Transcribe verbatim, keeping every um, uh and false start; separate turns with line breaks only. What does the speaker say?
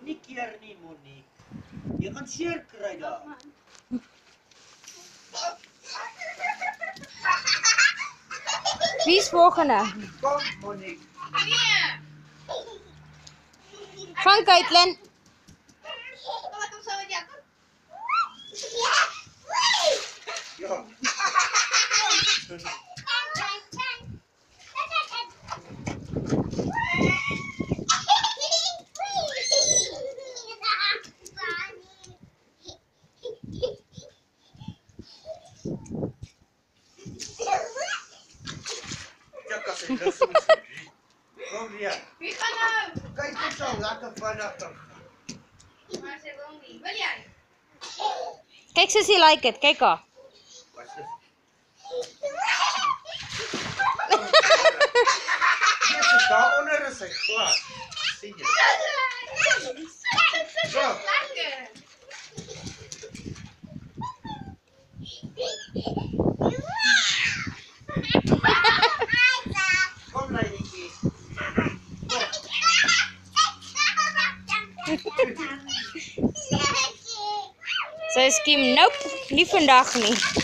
Nie keer nie, Monique. Jy gaan seer kry daar.
Wie is volgende?
Kom, Monique.
Van Caitlin.
Ja. Kom weer.
Wie gaan nou?
Kyk net so lekker vinnig terug.
Maar sy wil nie. Wil jy?
Kijk, Sissy like het. Kijk al.
Wat is dit? Jesus, daaronder is hy glad. Sien jy? Zo.
Lekker.
Kom, Leidietjie.
Sy skiem, nope, nie vandag nie.